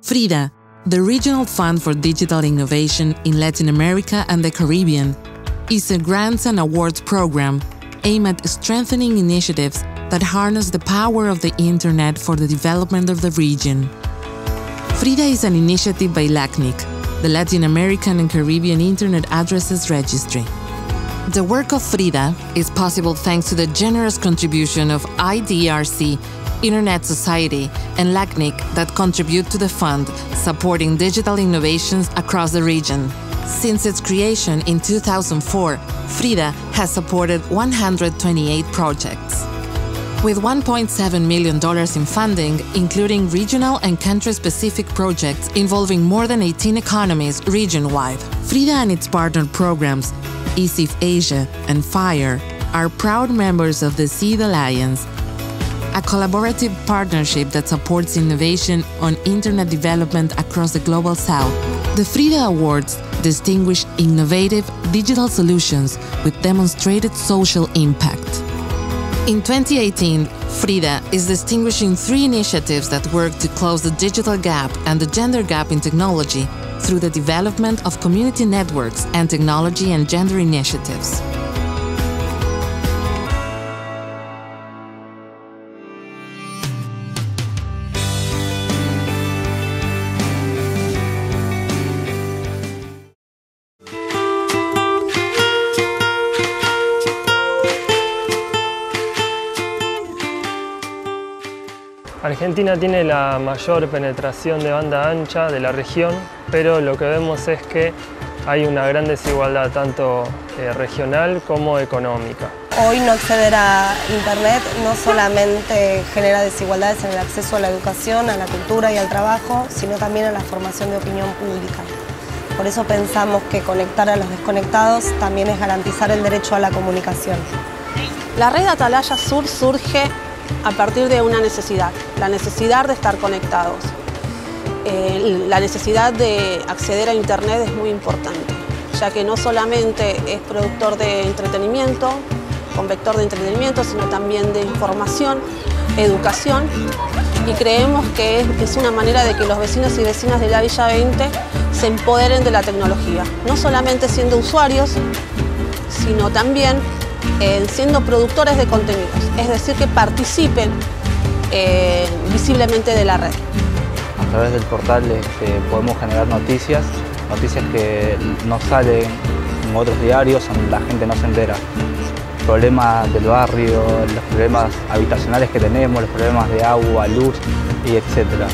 FRIDA, the Regional Fund for Digital Innovation in Latin America and the Caribbean, is a grants and awards program aimed at strengthening initiatives that harness the power of the Internet for the development of the region. FRIDA is an initiative by LACNIC, the Latin American and Caribbean Internet Addresses Registry. The work of FRIDA is possible thanks to the generous contribution of IDRC, Internet Society, and LACNIC that contribute to the fund, supporting digital innovations across the region. Since its creation in 2004, FRIDA has supported 128 projects. With $1.7 million in funding, including regional and country-specific projects involving more than 18 economies region-wide, FRIDA and its partner programs, ESIF Asia and FIRE, are proud members of the SEED Alliance, a collaborative partnership that supports innovation on Internet development across the Global South. The FRIDA Awards distinguish innovative digital solutions with demonstrated social impact. In 2018, FRIDA is distinguishing 3 initiatives that work to close the digital gap and the gender gap in technology through the development of community networks and technology and gender initiatives. Argentina tiene la mayor penetración de banda ancha de la región, pero lo que vemos es que hay una gran desigualdad tanto regional como económica. Hoy no acceder a Internet no solamente genera desigualdades en el acceso a la educación, a la cultura y al trabajo, sino también a la formación de opinión pública. Por eso pensamos que conectar a los desconectados también es garantizar el derecho a la comunicación. La red Atalaya Sur surge a partir de una necesidad, la necesidad de estar conectados. La necesidad de acceder a Internet es muy importante, ya que no solamente es productor de entretenimiento, con vector de entretenimiento, sino también de información, educación, y creemos que es una manera de que los vecinos y vecinas de la Villa 20 se empoderen de la tecnología, no solamente siendo usuarios, sino también siendo productores de contenidos, es decir, que participen visiblemente de la red. A través del portal podemos generar noticias que no salen en otros diarios, donde la gente no se entera. Problemas del barrio, los problemas habitacionales que tenemos, los problemas de agua, luz y etc.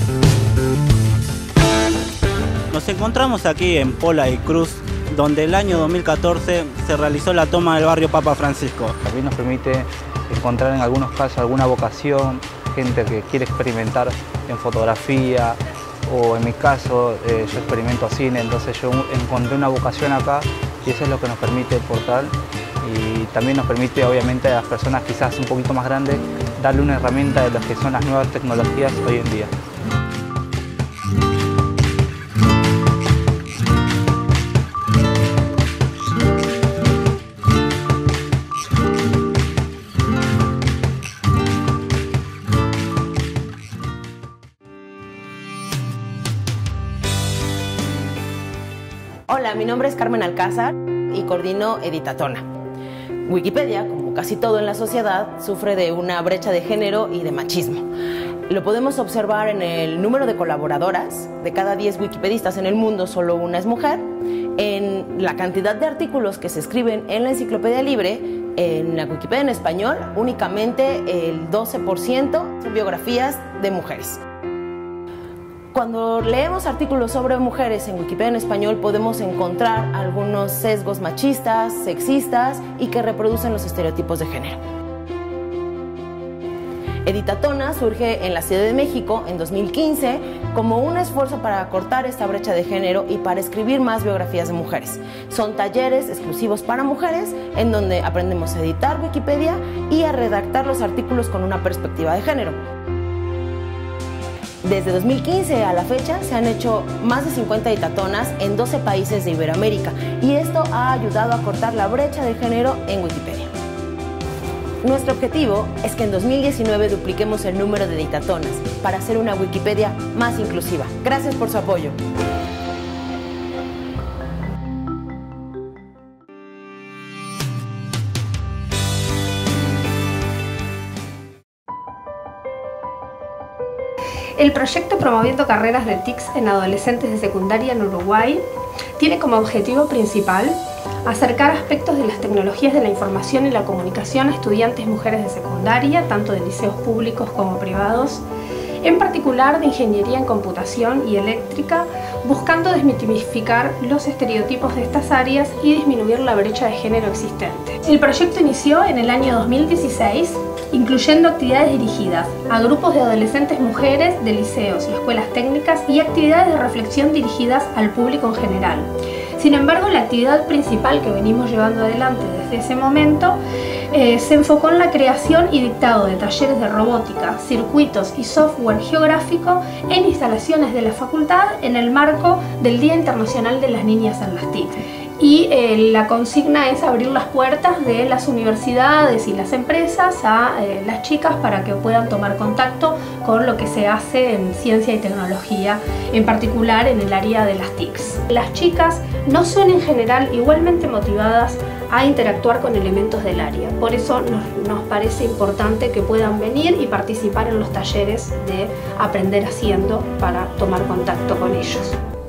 Nos encontramos aquí en Pola y Cruz, donde el año 2014 se realizó la toma del barrio Papa Francisco. También nos permite encontrar en algunos casos alguna vocación, gente que quiere experimentar en fotografía, o en mi caso yo experimento cine, entonces yo encontré una vocación acá y eso es lo que nos permite el portal, y también nos permite obviamente a las personas quizás un poquito más grandes darle una herramienta de lo que son las nuevas tecnologías hoy en día. Hola, mi nombre es Carmen Alcázar y coordino Editatona. Wikipedia, como casi todo en la sociedad, sufre de una brecha de género y de machismo. Lo podemos observar en el número de colaboradoras. De cada 10 wikipedistas en el mundo, solo una es mujer. En la cantidad de artículos que se escriben en la Enciclopedia Libre, en la Wikipedia en español, únicamente el 12% son biografías de mujeres. Cuando leemos artículos sobre mujeres en Wikipedia en español podemos encontrar algunos sesgos machistas, sexistas y que reproducen los estereotipos de género. Editatona surge en la Ciudad de México en 2015 como un esfuerzo para acortar esta brecha de género y para escribir más biografías de mujeres. Son talleres exclusivos para mujeres en donde aprendemos a editar Wikipedia y a redactar los artículos con una perspectiva de género. Desde 2015 a la fecha se han hecho más de 50 editatonas en 12 países de Iberoamérica y esto ha ayudado a cortar la brecha de género en Wikipedia. Nuestro objetivo es que en 2019 dupliquemos el número de editatonas para hacer una Wikipedia más inclusiva. Gracias por su apoyo. El proyecto Promoviendo Carreras de TICs en Adolescentes de Secundaria en Uruguay tiene como objetivo principal acercar aspectos de las tecnologías de la información y la comunicación a estudiantes mujeres de secundaria, tanto de liceos públicos como privados, en particular de ingeniería en computación y eléctrica, buscando desmitificar los estereotipos de estas áreas y disminuir la brecha de género existente. El proyecto inició en el año 2016, incluyendo actividades dirigidas a grupos de adolescentes mujeres de liceos y escuelas técnicas y actividades de reflexión dirigidas al público en general. Sin embargo, la actividad principal que venimos llevando adelante desde ese momento se enfocó en la creación y dictado de talleres de robótica, circuitos y software geográfico en instalaciones de la facultad en el marco del Día Internacional de las Niñas en las TIC. Y la consigna es abrir las puertas de las universidades y las empresas a las chicas para que puedan tomar contacto con lo que se hace en ciencia y tecnología, en particular en el área de las TICs. Las chicas no son en general igualmente motivadas a interactuar con elementos del área, por eso nos parece importante que puedan venir y participar en los talleres de Aprender Haciendo para tomar contacto con ellos.